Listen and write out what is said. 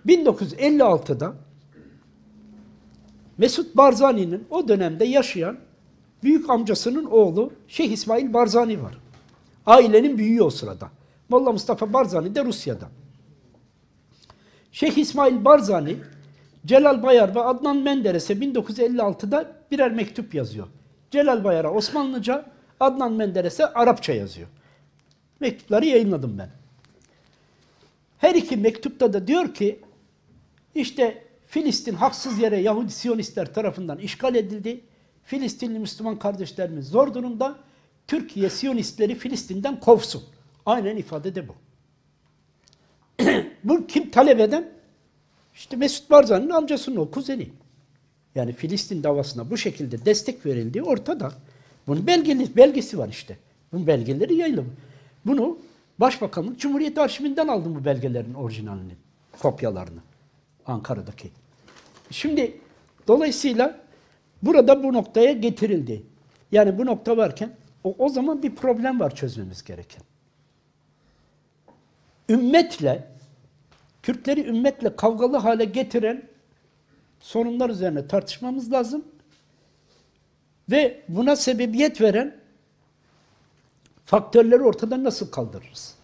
1956'da Mesut Barzani'nin o dönemde yaşayan büyük amcasının oğlu Şeyh İsmail Barzani var. Ailenin büyüğü o sırada. Molla Mustafa Barzani de Rusya'da. Şeyh İsmail Barzani, Celal Bayar ve Adnan Menderes'e 1956'da birer mektup yazıyor. Celal Bayar'a Osmanlıca, Adnan Menderes'e Arapça yazıyor. Mektupları yayınladım ben. Her iki mektupta da diyor ki, işte Filistin haksız yere Yahudi Siyonistler tarafından işgal edildi. Filistinli Müslüman kardeşlerimiz zor durumda. Türkiye Siyonistleri Filistin'den kovsun. Aynen ifade de bu. Bu kim talep eden? İşte Mesut Barzani'nin amcasının o kuzeni. Yani Filistin davasına bu şekilde destek verildiği ortada. Bunun belgesi var işte. Bunun belgeleri yayılıyor. Bunu Başbakanlık Cumhuriyet Arşivinden aldım bu belgelerin orijinalini, kopyalarını. Ankara'daki. Şimdi dolayısıyla burada bu noktaya getirildi. Yani bu nokta varken o zaman bir problem var çözmemiz gereken. Ümmetle, Kürtleri ümmetle kavgalı hale getiren sorunlar üzerine tartışmamız lazım. Ve buna sebebiyet veren faktörleri ortadan nasıl kaldırırız?